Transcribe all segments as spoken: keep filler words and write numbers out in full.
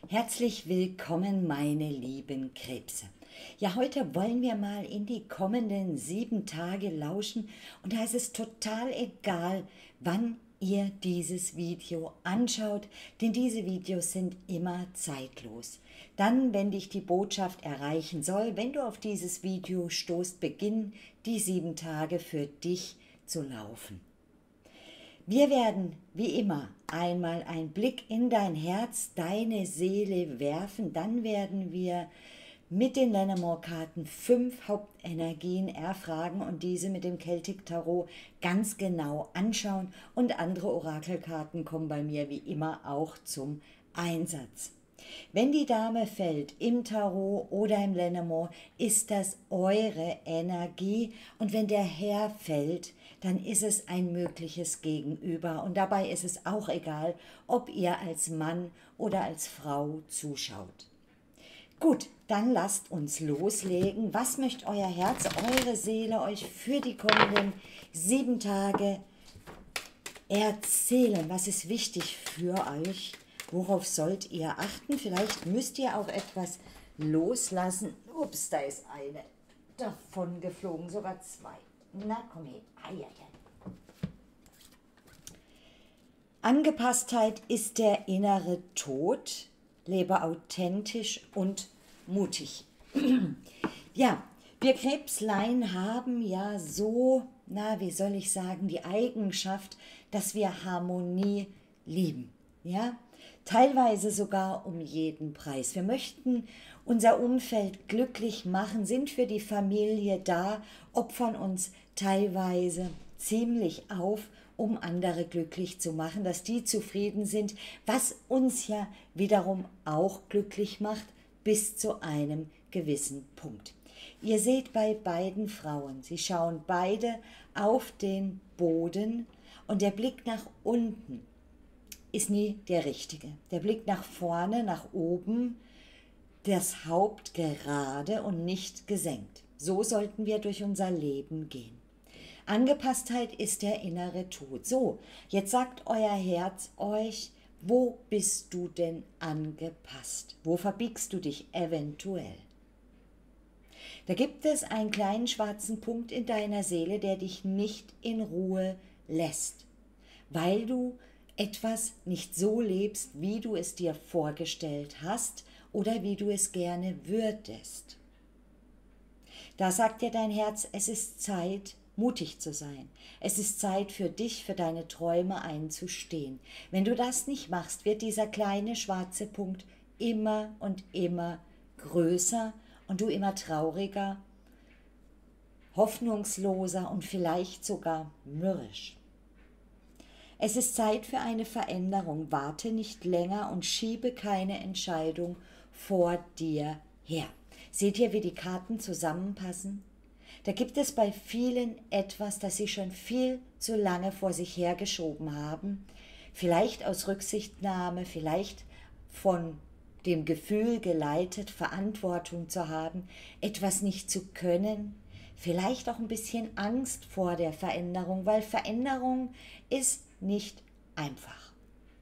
Herzlich willkommen, meine lieben Krebse. Ja, heute wollen wir mal in die kommenden sieben Tage lauschen und da ist es total egal, wann ihr dieses Video anschaut, denn diese Videos sind immer zeitlos. Dann, wenn dich die Botschaft erreichen soll, wenn du auf dieses Video stoßt, beginnen die sieben Tage für dich zu laufen. Wir werden, wie immer, einmal einen Blick in dein Herz, deine Seele werfen. Dann werden wir mit den Lenormand-Karten fünf Hauptenergien erfragen und diese mit dem Celtic Tarot ganz genau anschauen. Und andere Orakelkarten kommen bei mir wie immer auch zum Einsatz. Wenn die Dame fällt im Tarot oder im Lenormand, ist das eure Energie. Und wenn der Herr fällt, dann ist es ein mögliches Gegenüber. Und dabei ist es auch egal, ob ihr als Mann oder als Frau zuschaut. Gut, dann lasst uns loslegen. Was möchte euer Herz, eure Seele euch für die kommenden sieben Tage erzählen? Was ist wichtig für euch? Worauf sollt ihr achten? Vielleicht müsst ihr auch etwas loslassen. Ups, da ist eine davon geflogen, sogar zwei. Na komm her. Ai, ai, ai. Angepasstheit ist der innere Tod. Lebe authentisch und mutig. Ja, wir Krebslein haben ja so, na, wie soll ich sagen, die Eigenschaft, dass wir Harmonie lieben. Ja, teilweise sogar um jeden Preis. Wir möchten unser Umfeld glücklich machen, sind für die Familie da, opfern uns teilweise ziemlich auf, um andere glücklich zu machen, dass die zufrieden sind, was uns ja wiederum auch glücklich macht, bis zu einem gewissen Punkt. Ihr seht bei beiden Frauen, sie schauen beide auf den Boden und der Blick nach unten ist nie der richtige. Der Blick nach vorne, nach oben, das Haupt gerade und nicht gesenkt. So sollten wir durch unser Leben gehen. Angepasstheit ist der innere Tod. So, jetzt sagt euer Herz euch, wo bist du denn angepasst? Wo verbiegst du dich eventuell? Da gibt es einen kleinen schwarzen Punkt in deiner Seele, der dich nicht in Ruhe lässt, weil du etwas nicht so lebst, wie du es dir vorgestellt hast oder wie du es gerne würdest. Da sagt dir dein Herz, es ist Zeit, mutig zu sein. Es ist Zeit für dich, für deine Träume einzustehen. Wenn du das nicht machst, wird dieser kleine schwarze Punkt immer und immer größer und du immer trauriger, hoffnungsloser und vielleicht sogar mürrisch. Es ist Zeit für eine Veränderung. Warte nicht länger und schiebe keine Entscheidung vor dir her. Seht ihr, wie die Karten zusammenpassen? Da gibt es bei vielen etwas, das sie schon viel zu lange vor sich hergeschoben haben. Vielleicht aus Rücksichtnahme, vielleicht von dem Gefühl geleitet, Verantwortung zu haben, etwas nicht zu können. Vielleicht auch ein bisschen Angst vor der Veränderung, weil Veränderung ist nicht einfach.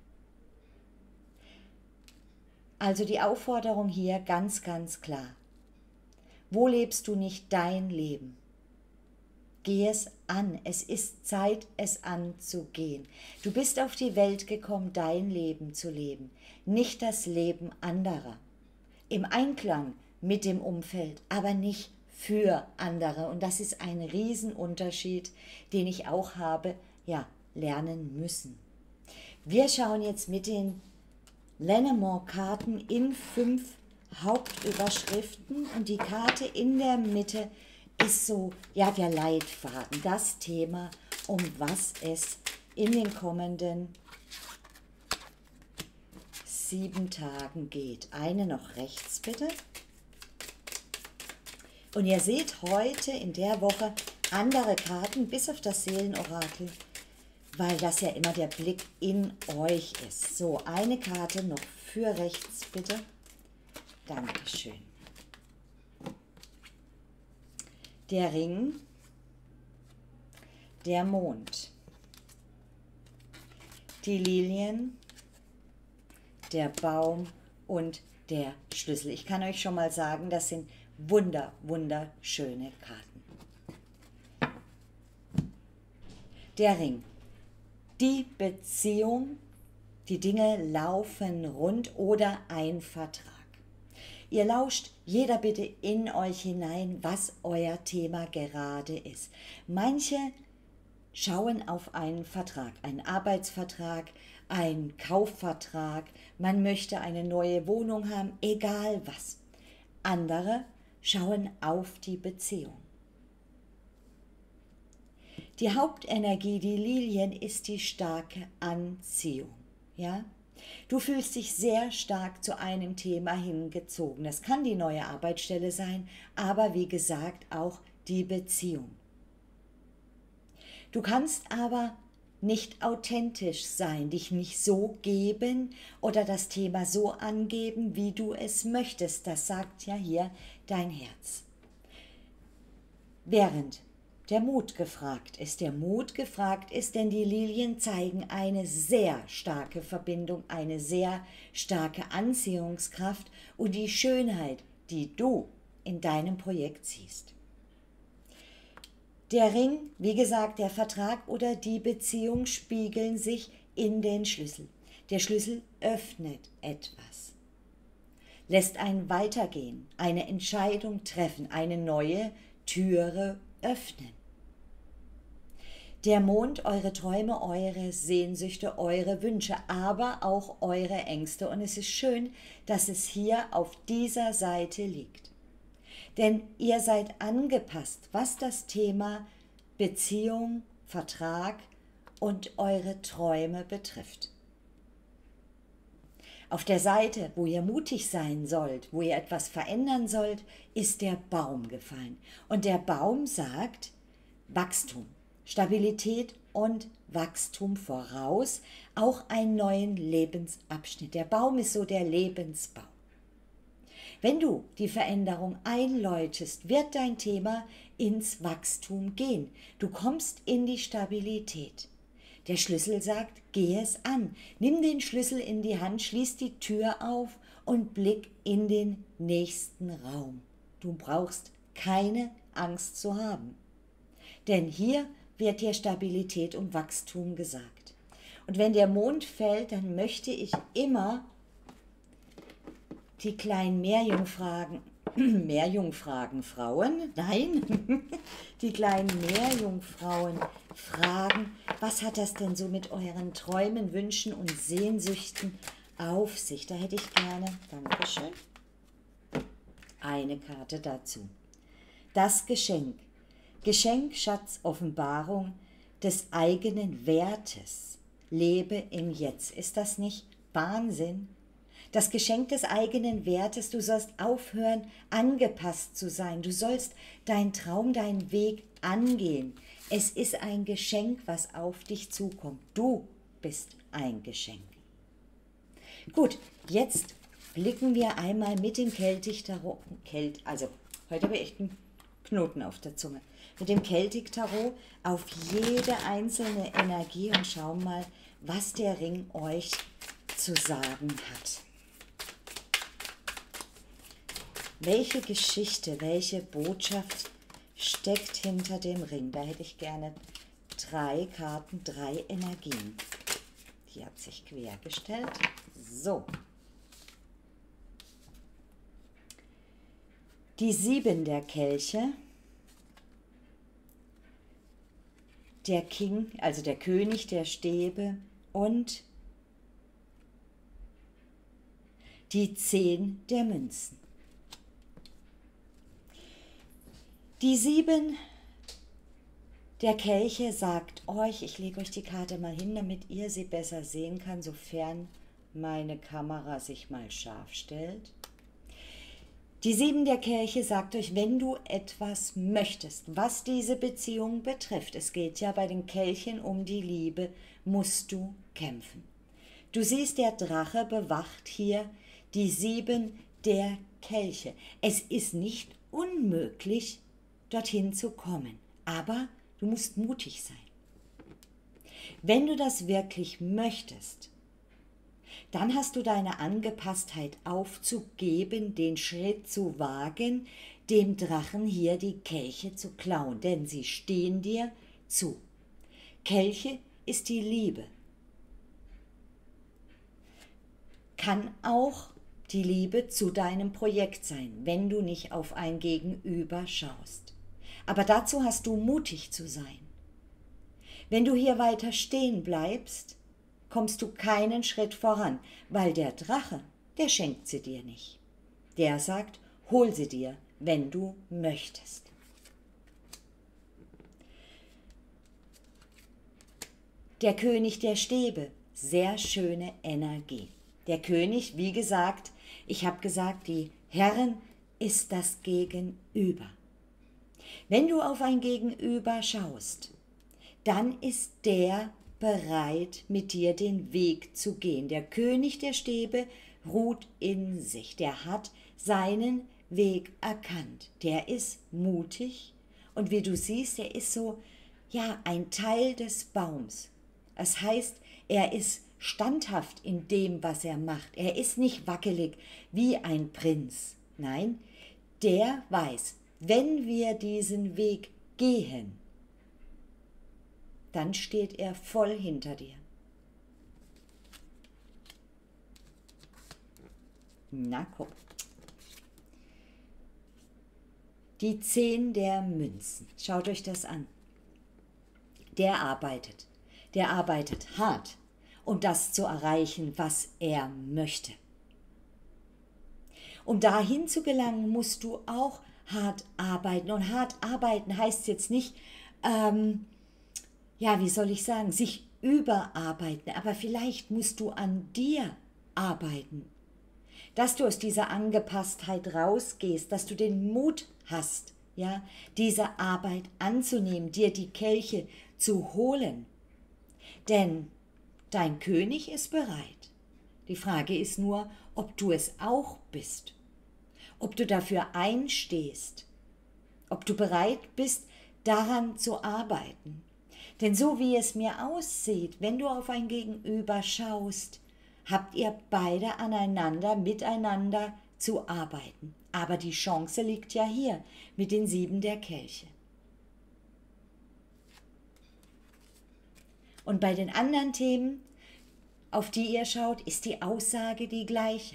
Also die Aufforderung hier ganz, ganz klar. Wo lebst du nicht dein Leben? Geh es an. Es ist Zeit, es anzugehen. Du bist auf die Welt gekommen, dein Leben zu leben, nicht das Leben anderer. Im Einklang mit dem Umfeld, aber nicht für andere. Und das ist ein Riesenunterschied, den ich auch habe, ja, lernen müssen. Wir schauen jetzt mit den Lenormand-Karten in fünf Hauptüberschriften und die Karte in der Mitte ist so, ja, der Leitfaden, das Thema, um was es in den kommenden sieben Tagen geht. Eine noch rechts, bitte. Und ihr seht heute in der Woche andere Karten, bis auf das Seelenorakel, weil das ja immer der Blick in euch ist. So, eine Karte noch für rechts, bitte. Dankeschön. Der Ring, der Mond, die Lilien, der Baum und der Schlüssel. Ich kann euch schon mal sagen, das sind wunder, wunderschöne Karten. Der Ring. Die Beziehung, die Dinge laufen rund oder ein Vertrag. Ihr lauscht jeder bitte in euch hinein, was euer Thema gerade ist. Manche schauen auf einen Vertrag, einen Arbeitsvertrag, einen Kaufvertrag, man möchte eine neue Wohnung haben, egal was. Andere schauen auf die Beziehung. Die Hauptenergie, die Lilien, ist die starke Anziehung. Ja? Du fühlst dich sehr stark zu einem Thema hingezogen. Das kann die neue Arbeitsstelle sein, aber wie gesagt auch die Beziehung. Du kannst aber nicht authentisch sein, dich nicht so geben oder das Thema so angeben, wie du es möchtest. Das sagt ja hier dein Herz. Während der Mut gefragt ist, der Mut gefragt ist, denn die Lilien zeigen eine sehr starke Verbindung, eine sehr starke Anziehungskraft und die Schönheit, die du in deinem Projekt siehst. Der Ring, wie gesagt, der Vertrag oder die Beziehung spiegeln sich in den Schlüssel. Der Schlüssel öffnet etwas, lässt einen weitergehen, eine Entscheidung treffen, eine neue Türe öffnen. Der Mond, eure Träume, eure Sehnsüchte, eure Wünsche, aber auch eure Ängste. Und es ist schön, dass es hier auf dieser Seite liegt. Denn ihr seid angepasst, was das Thema Beziehung, Vertrag und eure Träume betrifft. Auf der Seite, wo ihr mutig sein sollt, wo ihr etwas verändern sollt, ist der Baum gefallen. Und der Baum sagt Wachstum, Stabilität und Wachstum voraus, auch einen neuen Lebensabschnitt. Der Baum ist so der Lebensbaum. Wenn du die Veränderung einläutest, wird dein Thema ins Wachstum gehen. Du kommst in die Stabilität. Der Schlüssel sagt, geh es an. Nimm den Schlüssel in die Hand, schließ die Tür auf und blick in den nächsten Raum. Du brauchst keine Angst zu haben. Denn hier wird dir Stabilität und Wachstum gesagt. Und wenn der Mond fällt, dann möchte ich immer die kleinen Meerjungfragen, Meerjungfragenfrauen, nein, die kleinen Meerjungfrauen fragen, was hat das denn so mit euren Träumen, Wünschen und Sehnsüchten auf sich? Da hätte ich gerne, Dankeschön, eine Karte dazu. Das Geschenk. Geschenk, Schatz, Offenbarung des eigenen Wertes. Lebe im Jetzt. Ist das nicht Wahnsinn? Das Geschenk des eigenen Wertes, du sollst aufhören, angepasst zu sein. Du sollst deinen Traum, deinen Weg angehen. Es ist ein Geschenk, was auf dich zukommt. Du bist ein Geschenk. Gut, jetzt blicken wir einmal mit dem Celtic-Tarot, Kelt, also heute habe ich echt einen Knoten auf der Zunge, mit dem Celtic-Tarot auf jede einzelne Energie und schauen mal, was der Ring euch zu sagen hat. Welche Geschichte, welche Botschaft steckt hinter dem Ring? Da hätte ich gerne drei Karten, drei Energien. Die hat sich quergestellt. So. Die Sieben der Kelche. Der King, also der König der Stäbe und die Zehn der Münzen. Die Sieben der Kelche sagt euch, ich lege euch die Karte mal hin, damit ihr sie besser sehen kann, sofern meine Kamera sich mal scharf stellt. Die Sieben der Kelche sagt euch, wenn du etwas möchtest, was diese Beziehung betrifft, es geht ja bei den Kelchen um die Liebe, musst du kämpfen. Du siehst, der Drache bewacht hier die Sieben der Kelche. Es ist nicht unmöglich, dorthin zu kommen, aber du musst mutig sein. Wenn du das wirklich möchtest, dann hast du deine Angepasstheit aufzugeben, den Schritt zu wagen, dem Drachen hier die Kelche zu klauen, denn sie stehen dir zu. Kelche ist die Liebe. Kann auch die Liebe zu deinem Projekt sein, wenn du nicht auf ein Gegenüber schaust. Aber dazu hast du mutig zu sein. Wenn du hier weiter stehen bleibst, kommst du keinen Schritt voran, weil der Drache, der schenkt sie dir nicht. Der sagt, hol sie dir, wenn du möchtest. Der König der Stäbe, sehr schöne Energie. Der König, wie gesagt, ich habe gesagt, die Herren ist das Gegenüber. Wenn du auf ein Gegenüber schaust, dann ist der bereit, mit dir den Weg zu gehen. Der König der Stäbe ruht in sich. Der hat seinen Weg erkannt. Der ist mutig und wie du siehst, er ist so, ja, ein Teil des Baums. Das heißt, er ist standhaft in dem, was er macht. Er ist nicht wackelig wie ein Prinz. Nein, der weiß, wenn wir diesen Weg gehen, dann steht er voll hinter dir. Na guck. Die Zehn der Münzen. Schaut euch das an. Der arbeitet. Der arbeitet hart, um das zu erreichen, was er möchte. Um dahin zu gelangen, musst du auch hart arbeiten. Und hart arbeiten heißt jetzt nicht, ähm, ja, wie soll ich sagen, sich überarbeiten. Aber vielleicht musst du an dir arbeiten. Dass du aus dieser Angepasstheit rausgehst, dass du den Mut hast, ja, diese Arbeit anzunehmen, dir die Kelche zu holen. Denn dein König ist bereit. Die Frage ist nur, ob du es auch bist. Ob du dafür einstehst. Ob du bereit bist, daran zu arbeiten. Denn so wie es mir aussieht, wenn du auf ein Gegenüber schaust, habt ihr beide aneinander, miteinander zu arbeiten. Aber die Chance liegt ja hier mit den sieben der Kelche. Und bei den anderen Themen, auf die ihr schaut, ist die Aussage die gleiche.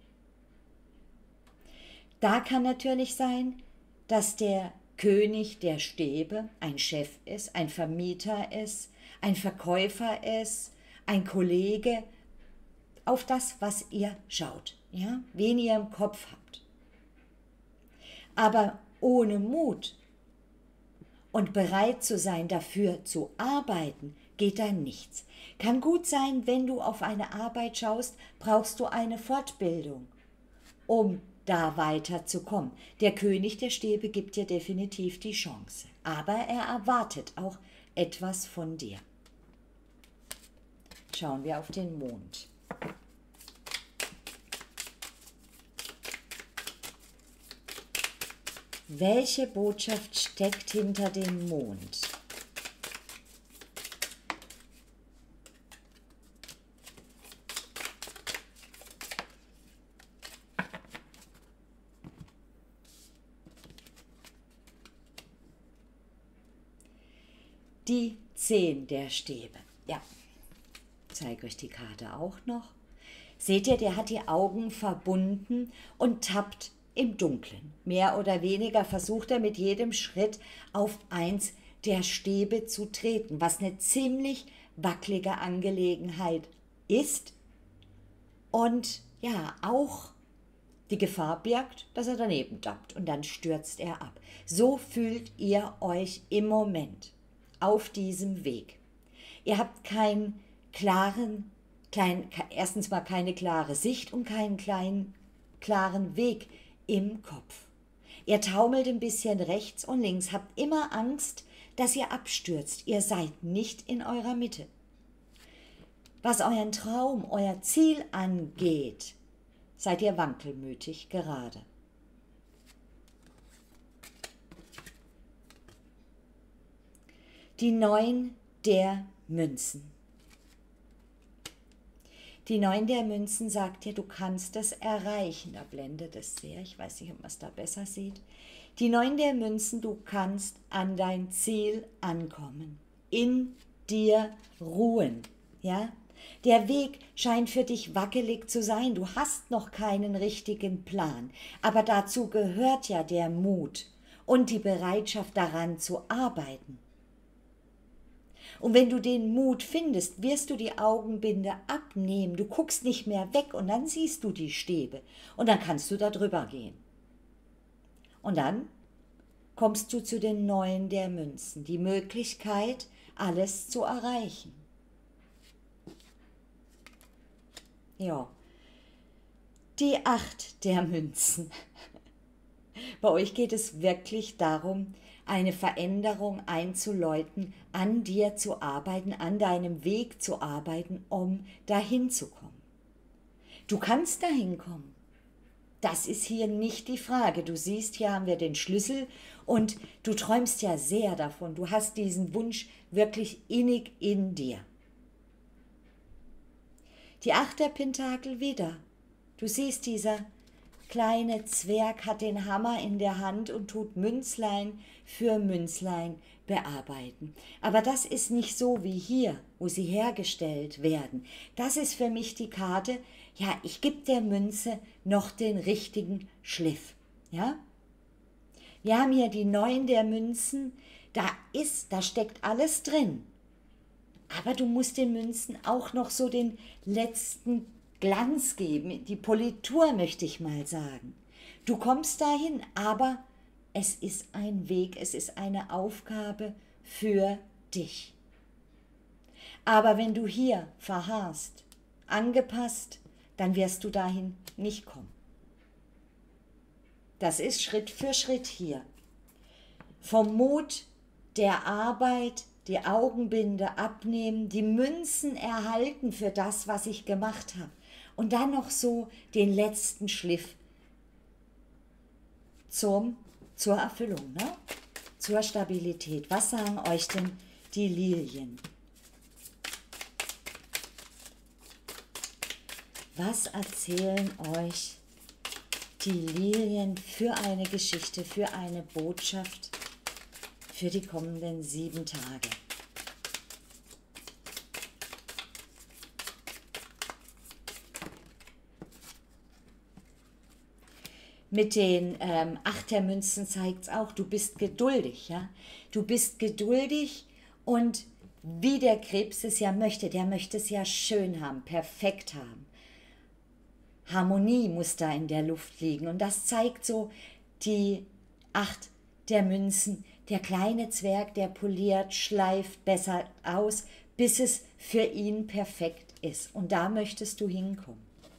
Da kann natürlich sein, dass der König der Stäbe ein Chef ist, ein Vermieter ist, ein Verkäufer ist, ein Kollege, auf das, was ihr schaut, ja, wen ihr im Kopf habt. Aber ohne Mut und bereit zu sein, dafür zu arbeiten, geht da nichts. Kann gut sein, wenn du auf eine Arbeit schaust, brauchst du eine Fortbildung, um da weiterzukommen. Der König der Stäbe gibt dir definitiv die Chance, aber er erwartet auch etwas von dir. Schauen wir auf den Mond. Welche Botschaft steckt hinter dem Mond? Die Zehn der Stäbe. Ja, ich zeige euch die Karte auch noch. Seht ihr, der hat die Augen verbunden und tappt im Dunkeln. Mehr oder weniger versucht er mit jedem Schritt auf eins der Stäbe zu treten, was eine ziemlich wackelige Angelegenheit ist und ja, auch die Gefahr birgt, dass er daneben tappt und dann stürzt er ab. So fühlt ihr euch im Moment auf diesem Weg. Ihr habt keinen klaren, klein, erstens mal keine klare Sicht und keinen kleinen, klaren Weg im Kopf. Ihr taumelt ein bisschen rechts und links, habt immer Angst, dass ihr abstürzt. Ihr seid nicht in eurer Mitte. Was euren Traum, euer Ziel angeht, seid ihr wankelmütig gerade. Die Neun der Münzen. Die neun der Münzen sagt dir, du kannst es erreichen. Da blendet es sehr, ich weiß nicht, ob man es da besser sieht. Die neun der Münzen, du kannst an dein Ziel ankommen, in dir ruhen, ja? Der Weg scheint für dich wackelig zu sein, du hast noch keinen richtigen Plan, aber dazu gehört ja der Mut und die Bereitschaft daran zu arbeiten. Und wenn du den Mut findest, wirst du die Augenbinde abnehmen, du guckst nicht mehr weg und dann siehst du die Stäbe und dann kannst du da drüber gehen. Und dann kommst du zu den neun der Münzen, die Möglichkeit, alles zu erreichen. Ja, die acht der Münzen. Bei euch geht es wirklich darum, eine Veränderung einzuläuten, an dir zu arbeiten, an deinem Weg zu arbeiten, um dahin zu kommen. Du kannst dahin kommen. Das ist hier nicht die Frage. Du siehst, hier haben wir den Schlüssel und du träumst ja sehr davon. Du hast diesen Wunsch wirklich innig in dir. Die acht der Pentakel wieder. Du siehst, dieser kleine Zwerg hat den Hammer in der Hand und tut Münzlein für Münzlein bearbeiten. Aber das ist nicht so wie hier, wo sie hergestellt werden. Das ist für mich die Karte, ja, ich gebe der Münze noch den richtigen Schliff. Ja? Wir haben hier die neun der Münzen, da ist, da steckt alles drin. Aber du musst den Münzen auch noch so den letzten Glanz geben, die Politur möchte ich mal sagen. Du kommst dahin, aber es ist ein Weg, es ist eine Aufgabe für dich. Aber wenn du hier verharrst, angepasst, dann wirst du dahin nicht kommen. Das ist Schritt für Schritt hier. Vom Mut der Arbeit, die Augenbinde abnehmen, die Münzen erhalten für das, was ich gemacht habe. Und dann noch so den letzten Schliff zum, zur Erfüllung, ne? Zur Stabilität. Was sagen euch denn die Lilien? Was erzählen euch die Lilien für eine Geschichte, für eine Botschaft für die kommenden sieben Tage? Mit den ähm, acht der Münzen zeigt es auch, du bist geduldig, ja? Du bist geduldig und wie der Krebs es ja möchte, der möchte es ja schön haben, perfekt haben. Harmonie muss da in der Luft liegen und das zeigt so die acht der Münzen. Der kleine Zwerg, der poliert, schleift besser aus, bis es für ihn perfekt ist. Und da möchtest du hinkommen.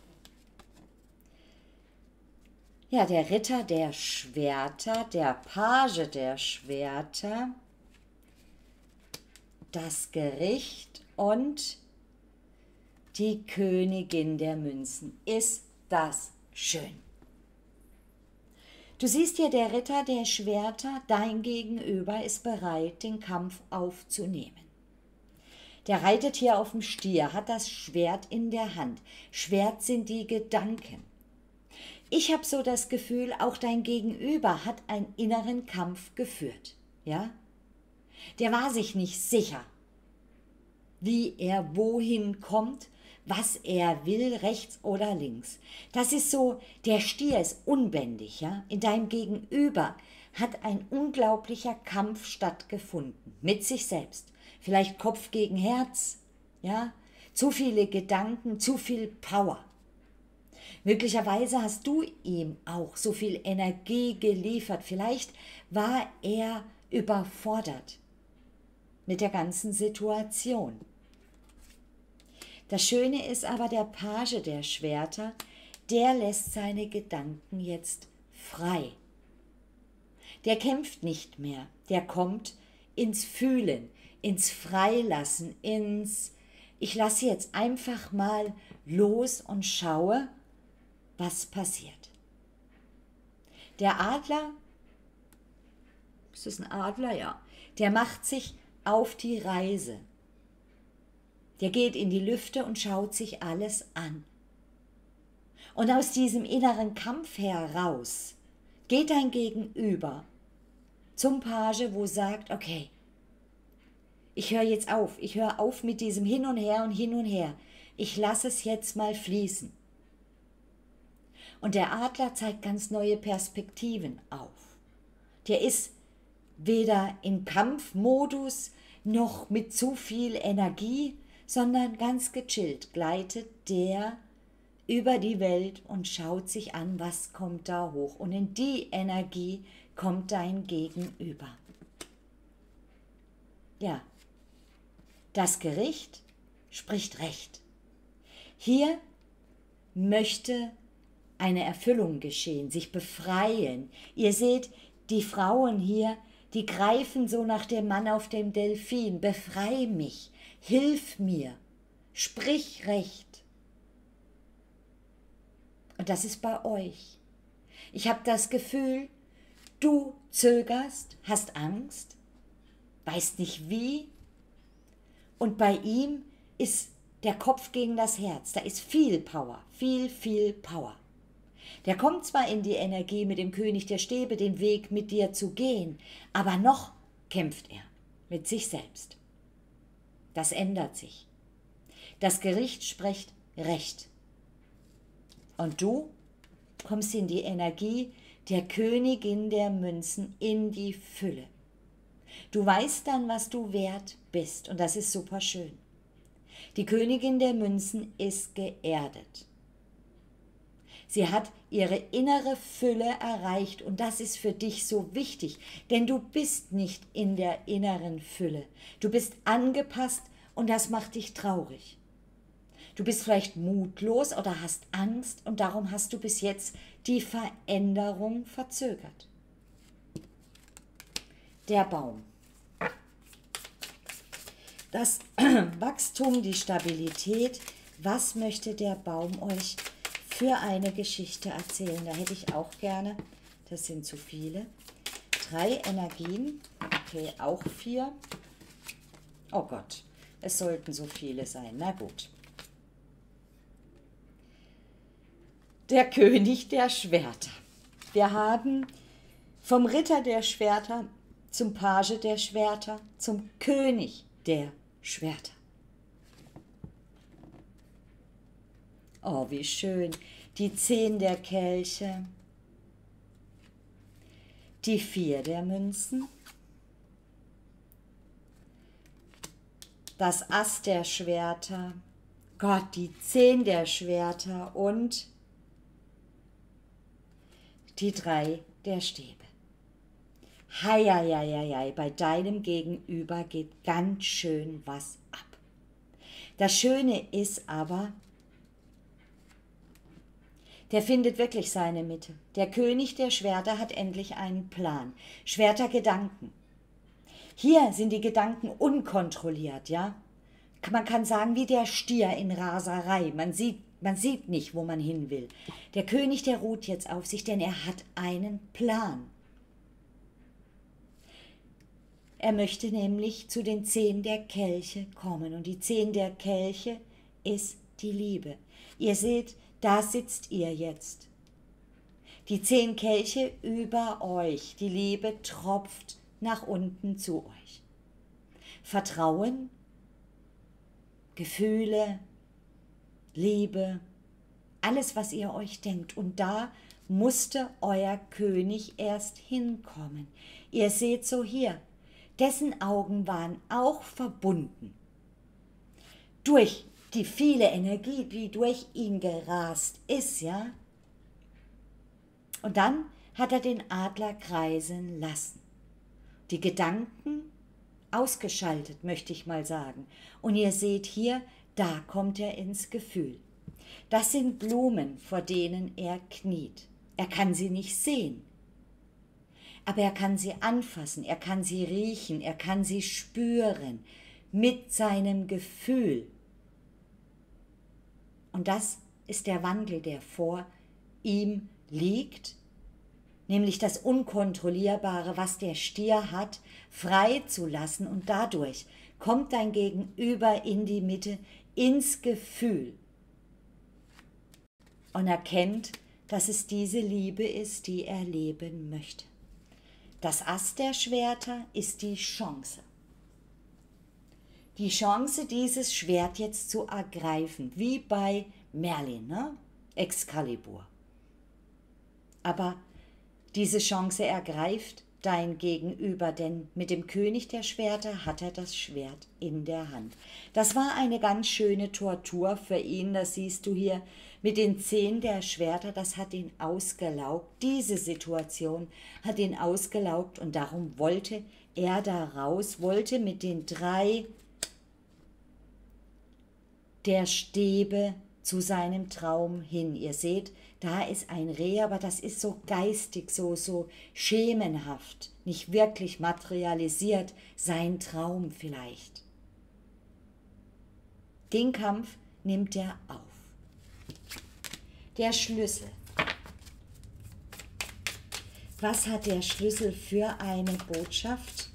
Ja, der Ritter der Schwerter, der Page der Schwerter, das Gericht und die Königin der Münzen. Ist das schön? Du siehst hier, der Ritter der Schwerter, dein Gegenüber, ist bereit, den Kampf aufzunehmen. Der reitet hier auf dem Stier, hat das Schwert in der Hand. Schwert sind die Gedanken. Ich habe so das Gefühl, auch dein Gegenüber hat einen inneren Kampf geführt. Ja? Der war sich nicht sicher, wie er wohin kommt, was er will, rechts oder links. Das ist so, der Stier ist unbändig. Ja? In deinem Gegenüber hat ein unglaublicher Kampf stattgefunden mit sich selbst. Vielleicht Kopf gegen Herz, ja? Zu viele Gedanken, zu viel Power. Möglicherweise hast du ihm auch so viel Energie geliefert. Vielleicht war er überfordert mit der ganzen Situation. Das Schöne ist aber, der Page der Schwerter, der lässt seine Gedanken jetzt frei. Der kämpft nicht mehr, der kommt ins Fühlen, ins Freilassen, ins ich lasse jetzt einfach mal los und schaue, was passiert. Der Adler, ist das ein Adler? Ja. Der macht sich auf die Reise. Der geht in die Lüfte und schaut sich alles an. Und aus diesem inneren Kampf heraus geht dein Gegenüber zum Page, wo sagt, okay, ich höre jetzt auf, ich höre auf mit diesem Hin und Her und Hin und Her. Ich lasse es jetzt mal fließen. Und der Adler zeigt ganz neue Perspektiven auf. Der ist weder im Kampfmodus noch mit zu viel Energie, sondern ganz gechillt gleitet der über die Welt und schaut sich an, was kommt da hoch. Und in die Energie kommt dein Gegenüber. Ja, das Gericht spricht Recht. Hier möchte eine Erfüllung geschehen, sich befreien. Ihr seht, die Frauen hier, die greifen so nach dem Mann auf dem Delfin. Befrei mich, hilf mir, sprich Recht. Und das ist bei euch. Ich habe das Gefühl, du zögerst, hast Angst, weißt nicht wie. Und bei ihm ist der Kopf gegen das Herz. Da ist viel Power, viel, viel Power. Der kommt zwar in die Energie, mit dem König der Stäbe den Weg mit dir zu gehen, aber noch kämpft er mit sich selbst. Das ändert sich. Das Gericht spricht Recht. Und du kommst in die Energie der Königin der Münzen, in die Fülle. Du weißt dann, was du wert bist, und das ist super schön. Die Königin der Münzen ist geerdet. Sie hat ihre innere Fülle erreicht und das ist für dich so wichtig, denn du bist nicht in der inneren Fülle. Du bist angepasst und das macht dich traurig. Du bist vielleicht mutlos oder hast Angst und darum hast du bis jetzt die Veränderung verzögert. Der Baum. Das Wachstum, die Stabilität, was möchte der Baum euch für eine Geschichte erzählen? Da hätte ich auch gerne, das sind zu viele, drei Energien, okay, auch vier. Oh Gott, es sollten so viele sein, na gut. Der König der Schwerter. Wir haben vom Ritter der Schwerter zum Page der Schwerter, zum König der Schwerter. Oh, wie schön. Die Zehn der Kelche, die Vier der Münzen, das Ass der Schwerter, Gott, die Zehn der Schwerter und die Drei der Stäbe. Heieieiei, bei deinem Gegenüber geht ganz schön was ab. Das Schöne ist aber, der findet wirklich seine Mitte. Der König der Schwerter hat endlich einen Plan. Schwertergedanken. Hier sind die Gedanken unkontrolliert, ja? Man kann sagen, wie der Stier in Raserei. Man sieht, man sieht nicht, wo man hin will. Der König, der ruht jetzt auf sich, denn er hat einen Plan. Er möchte nämlich zu den Zehn der Kelche kommen. Und die Zehn der Kelche ist die Liebe. Ihr seht, da sitzt ihr jetzt. Die Zehn Kelche über euch. Die Liebe tropft nach unten zu euch. Vertrauen, Gefühle, Liebe, alles, was ihr euch denkt. Und da musste euer König erst hinkommen. Ihr seht so hier, dessen Augen waren auch verbunden. Durch die viele Energie, die durch ihn gerast ist, ja. Und dann hat er den Adler kreisen lassen. Die Gedanken ausgeschaltet, möchte ich mal sagen. Und ihr seht hier, da kommt er ins Gefühl. Das sind Blumen, vor denen er kniet. Er kann sie nicht sehen. Aber er kann sie anfassen, er kann sie riechen, er kann sie spüren mit seinem Gefühl. Und das ist der Wandel, der vor ihm liegt, nämlich das Unkontrollierbare, was der Stier hat, freizulassen und dadurch kommt dein Gegenüber in die Mitte, ins Gefühl und erkennt, dass es diese Liebe ist, die er leben möchte. Das Ass der Schwerter ist die Chance. Die Chance, dieses Schwert jetzt zu ergreifen, wie bei Merlin, ne? Excalibur. Aber diese Chance ergreift dein Gegenüber, denn mit dem König der Schwerter hat er das Schwert in der Hand. Das war eine ganz schöne Tortur für ihn, das siehst du hier mit den Zehen der Schwerter, das hat ihn ausgelaugt. Diese Situation hat ihn ausgelaugt und darum wollte er da raus, wollte mit den drei der Stäbe zu seinem Traum hin. Ihr seht, da ist ein Reh, aber das ist so geistig, so, so schemenhaft, nicht wirklich materialisiert, sein Traum vielleicht. Den Kampf nimmt er auf. Der Schlüssel. Was hat der Schlüssel für eine Botschaft?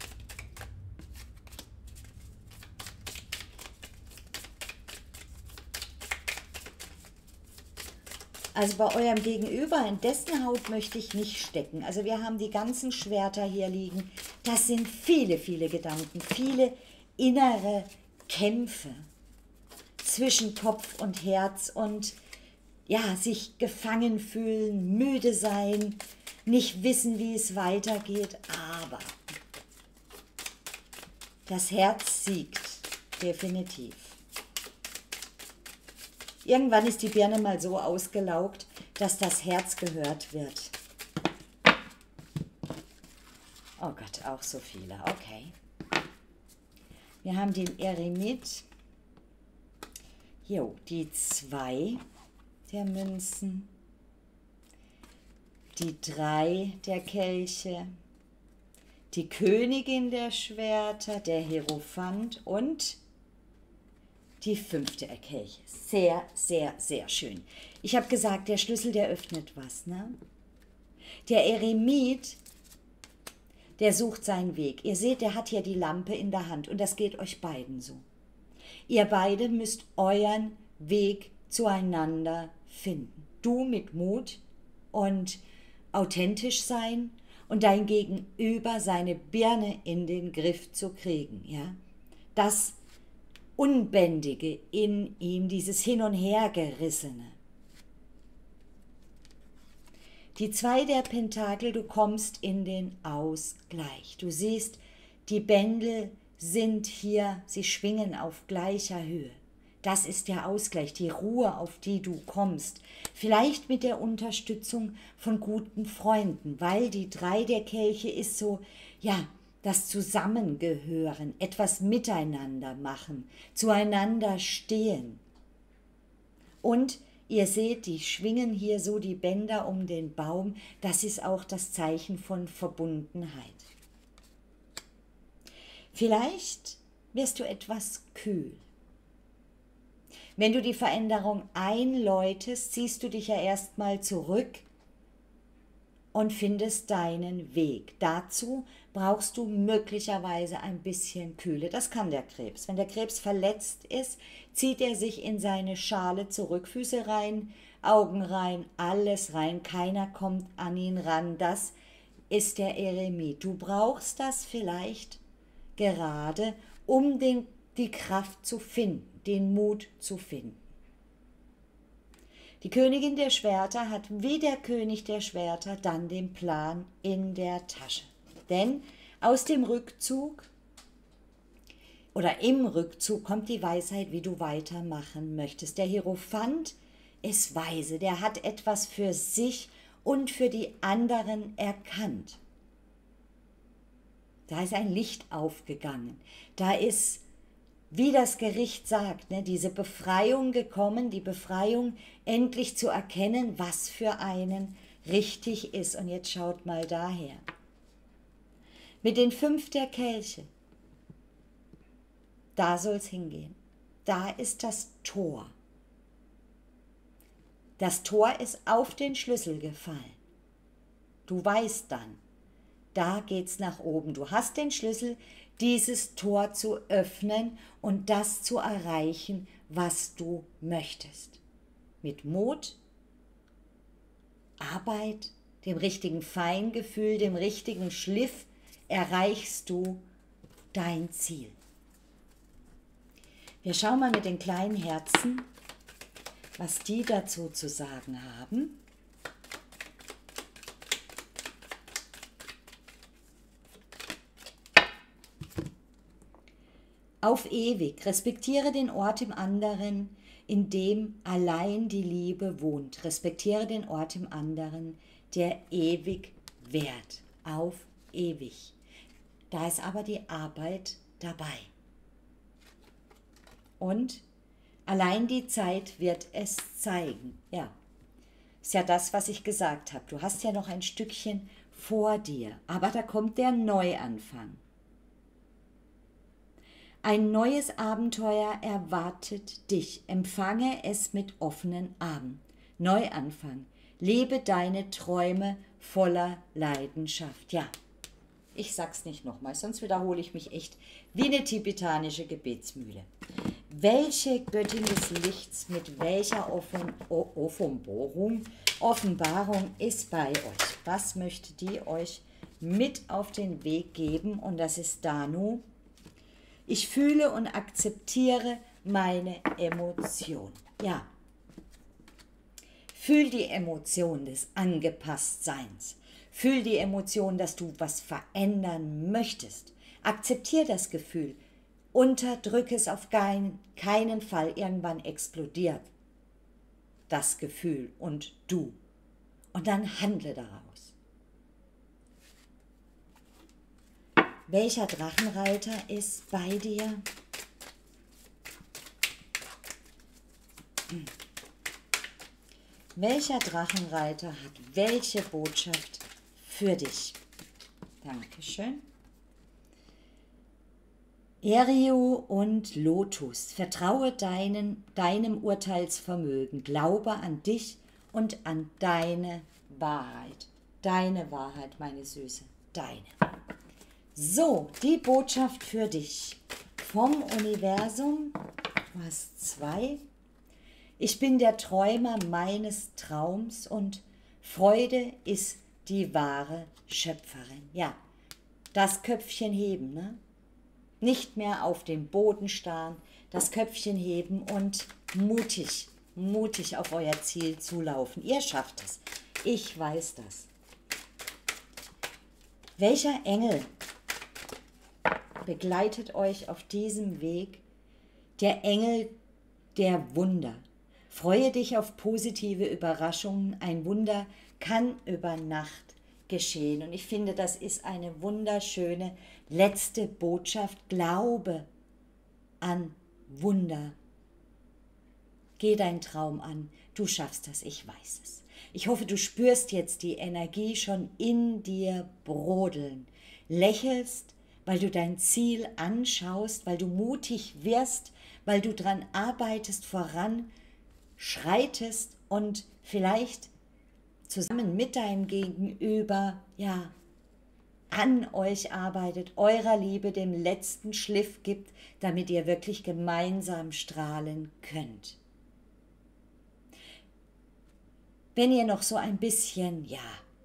Also bei eurem Gegenüber, in dessen Haut möchte ich nicht stecken. Also wir haben die ganzen Schwerter hier liegen. Das sind viele, viele Gedanken, viele innere Kämpfe zwischen Kopf und Herz und ja, sich gefangen fühlen, müde sein, nicht wissen, wie es weitergeht. Aber das Herz siegt, definitiv. Irgendwann ist die Birne mal so ausgelaugt, dass das Herz gehört wird. Oh Gott, auch so viele, okay. Wir haben den Eremit. Jo, die zwei der Münzen. Die drei der Kelche. Die Königin der Schwerter, der Hierophant und die fünfte Kelche. Sehr, sehr, sehr schön. Ich habe gesagt, der Schlüssel, der öffnet was, ne? Der Eremit, der sucht seinen Weg. Ihr seht, der hat hier die Lampe in der Hand und das geht euch beiden so. Ihr beide müsst euren Weg zueinander finden. Du mit Mut und authentisch sein und dein Gegenüber seine Birne in den Griff zu kriegen, ja? Das Unbändige in ihm, dieses Hin- und Hergerissene. Die zwei der Pentakel, du kommst in den Ausgleich. Du siehst, die Bändel sind hier, sie schwingen auf gleicher Höhe. Das ist der Ausgleich, die Ruhe, auf die du kommst. Vielleicht mit der Unterstützung von guten Freunden, weil die drei der Kelche ist so, ja, das Zusammengehören, etwas miteinander machen, zueinander stehen. Und ihr seht, die schwingen hier so die Bänder um den Baum, das ist auch das Zeichen von Verbundenheit. Vielleicht wirst du etwas kühl. Wenn du die Veränderung einläutest, ziehst du dich ja erstmal zurück und findest deinen Weg. Dazu brauchst du möglicherweise ein bisschen Kühle. Das kann der Krebs. Wenn der Krebs verletzt ist, zieht er sich in seine Schale zurück, Füße rein, Augen rein, alles rein. Keiner kommt an ihn ran. Das ist der Eremit. Du brauchst das vielleicht gerade, um den, die Kraft zu finden, den Mut zu finden. Die Königin der Schwerter hat wie der König der Schwerter dann den Plan in der Tasche. Denn aus dem Rückzug oder im Rückzug kommt die Weisheit, wie du weitermachen möchtest. Der Hierophant ist weise, der hat etwas für sich und für die anderen erkannt. Da ist ein Licht aufgegangen, da ist, wie das Gericht sagt, ne, diese Befreiung gekommen, die Befreiung endlich zu erkennen, was für einen richtig ist. Und jetzt schaut mal daher. Mit den fünf der Kelche, da soll es hingehen. Da ist das Tor. Das Tor ist auf den Schlüssel gefallen. Du weißt dann, da geht's nach oben. Du hast den Schlüssel, dieses Tor zu öffnen und das zu erreichen, was du möchtest. Mit Mut, Arbeit, dem richtigen Feingefühl, dem richtigen Schliff erreichst du dein Ziel. Wir schauen mal mit den kleinen Herzen, was die dazu zu sagen haben. Auf ewig, respektiere den Ort im anderen, in dem allein die Liebe wohnt. Respektiere den Ort im anderen, der ewig währt. Auf ewig. Da ist aber die Arbeit dabei. Und allein die Zeit wird es zeigen. Ja, ist ja das, was ich gesagt habe. Du hast ja noch ein Stückchen vor dir, aber da kommt der Neuanfang. Ein neues Abenteuer erwartet dich. Empfange es mit offenen Armen. Neuanfang. Lebe deine Träume voller Leidenschaft. Ja, ich sag's nicht nochmal, sonst wiederhole ich mich echt wie eine tibetanische Gebetsmühle. Welche Göttin des Lichts mit welcher Offen Offenbarung, Offenbarung ist bei euch? Was möchte die euch mit auf den Weg geben? Und das ist Danu. Ich fühle und akzeptiere meine Emotion. Ja, fühl die Emotion des Angepasstseins. Fühl die Emotion, dass du was verändern möchtest. Akzeptiere das Gefühl. Unterdrücke es auf keinen, keinen Fall. Irgendwann explodiert das Gefühl und du. Und dann handle daraus. Welcher Drachenreiter ist bei dir? Hm. Welcher Drachenreiter hat welche Botschaft für dich? Dankeschön. Erio und Lotus, vertraue deinen, deinem Urteilsvermögen, glaube an dich und an deine Wahrheit. Deine Wahrheit, meine Süße, deine. So, die Botschaft für dich vom Universum, du hast zwei. Ich bin der Träumer meines Traums und Freude ist die wahre Schöpferin. Ja, das Köpfchen heben, ne? Nicht mehr auf den Boden starren, das Köpfchen heben und mutig, mutig auf euer Ziel zulaufen. Ihr schafft es. Ich weiß das. Welcher Engel begleitet euch auf diesem Weg? Der Engel der Wunder. Freue dich auf positive Überraschungen. Ein Wunder kann über Nacht geschehen. Und ich finde, das ist eine wunderschöne letzte Botschaft. Glaube an Wunder. Geh deinen Traum an. Du schaffst das, ich weiß es. Ich hoffe, du spürst jetzt die Energie schon in dir brodeln. Lächelst, weil du dein Ziel anschaust, weil du mutig wirst, weil du dran arbeitest, voran schreitest und vielleicht zusammen mit deinem Gegenüber, ja, an euch arbeitet, eurer Liebe den letzten Schliff gibt, damit ihr wirklich gemeinsam strahlen könnt. Wenn ihr noch so ein bisschen, ja,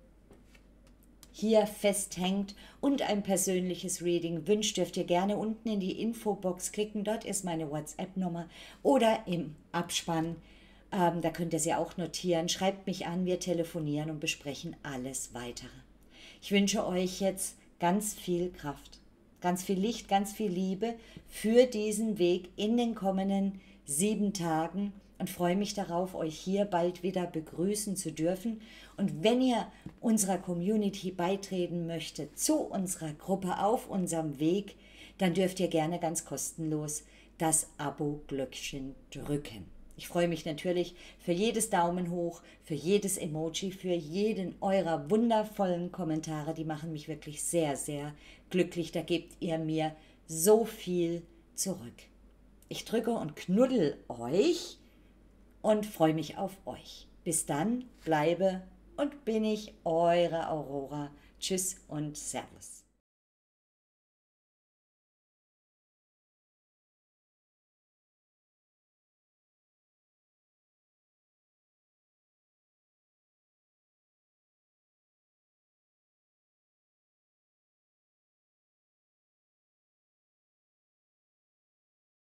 hier festhängt und ein persönliches Reading wünscht, dürft ihr gerne unten in die Infobox klicken. Dort ist meine WhatsApp-Nummer oder im Abspann. Ähm, da könnt ihr sie auch notieren. Schreibt mich an, wir telefonieren und besprechen alles Weitere. Ich wünsche euch jetzt ganz viel Kraft, ganz viel Licht, ganz viel Liebe für diesen Weg in den kommenden sieben Tagen und freue mich darauf, euch hier bald wieder begrüßen zu dürfen. Und wenn ihr unserer Community beitreten möchtet, zu unserer Gruppe auf unserem Weg, dann dürft ihr gerne ganz kostenlos das Abo-Glöckchen drücken. Ich freue mich natürlich für jedes Daumen hoch, für jedes Emoji, für jeden eurer wundervollen Kommentare. Die machen mich wirklich sehr, sehr glücklich. Da gebt ihr mir so viel zurück. Ich drücke und knuddel euch und freue mich auf euch. Bis dann, bleibe und bin ich eure Aurora. Tschüss und Servus.